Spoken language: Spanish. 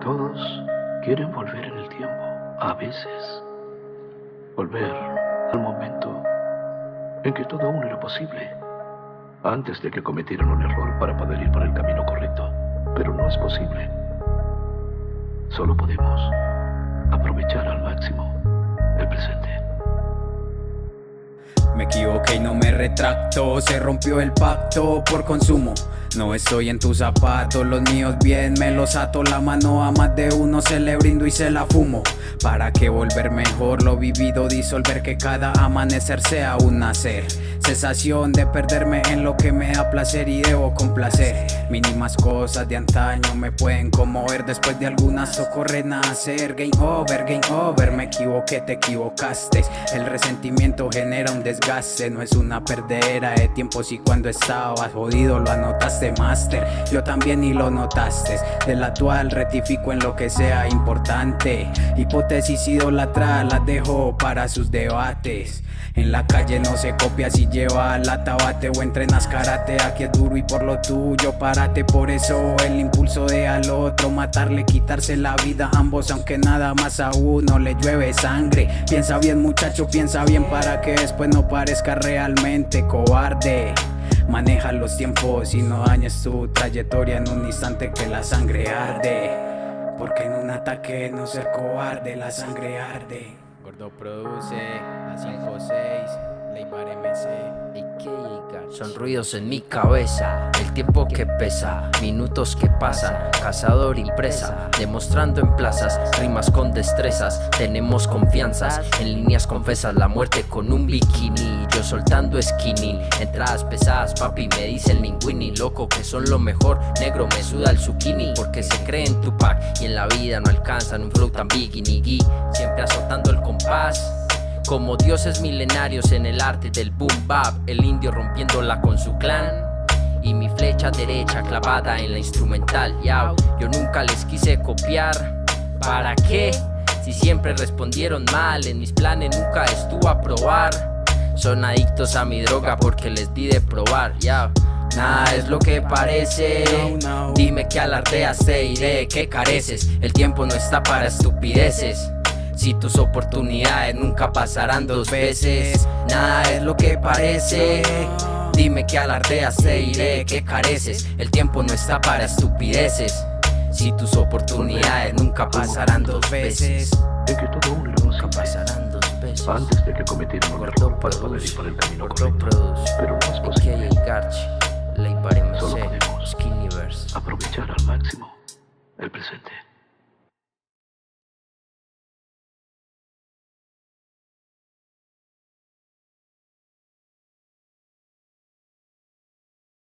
Todos quieren volver en el tiempo, a veces. Volver al momento en que todo aún era posible, antes de que cometieran un error para poder ir por el camino correcto. Pero no es posible. Solo podemos aprovechar al máximo el presente. Me equivoqué y no me retracto, se rompió el pacto por consumo. No estoy en tus zapatos, los míos bien me los ato. La mano a más de uno se le brindo y se la fumo. ¿Para qué volver mejor lo vivido? Disolver que cada amanecer sea un nacer. Sensación de perderme en lo que me da placer y debo complacer. Mínimas cosas de antaño me pueden conmover. Después de algunas tocó renacer. Game over, me equivoqué, te equivocaste. El resentimiento genera un desgaste. No es una perdera de tiempo si cuando estabas jodido lo anotaste, máster. Yo también y lo notaste. Del actual rectifico en lo que sea importante. Hipótesis idolatrada las dejo para sus debates. En la calle no se copia si lleva la tabate o entrenas karate. Aquí es duro y por lo tuyo párate. Por eso el impulso de al otro matarle, quitarse la vida a ambos, aunque nada más a uno le llueve sangre. Piensa bien muchacho, piensa bien para que después no parezca realmente cobarde. Maneja los tiempos y no dañes tu trayectoria en un instante que la sangre arde. Porque en un ataque no ser cobarde, la sangre arde. Gordo produce, la 5-6, Leibar MC. Son ruidos en mi cabeza, el tiempo que pesa, minutos que pasan, cazador impresa, demostrando en plazas, rimas con destrezas, tenemos confianzas, en líneas confesas, la muerte con un bikini, yo soltando skinny, entradas pesadas, papi me dice el linguini, loco que son lo mejor, negro me suda el zucchini, porque se cree en Tupac y en la vida no alcanzan un flow tan biggie, siempre azotando el compás. Como dioses milenarios en el arte del boom bap, el indio rompiéndola con su clan y mi flecha derecha clavada en la instrumental. Yo nunca les quise copiar, ¿para qué? Si siempre respondieron mal, en mis planes nunca estuvo a probar. Son adictos a mi droga porque les di de probar. Nada es lo que parece. Dime que alardeas, te diré que careces. El tiempo no está para estupideces. Si tus oportunidades nunca pasarán dos veces. Nada es lo que parece. Dime que alardeas, te diré que careces. El tiempo no está para estupideces. Si tus oportunidades nunca pasarán dos veces. En que todo aún era Nunca pasarán dos veces. antes de que cometieran un error para poder ir por el camino correcto. Pero no es posible. Solo podemos aprovechar al máximo el presente.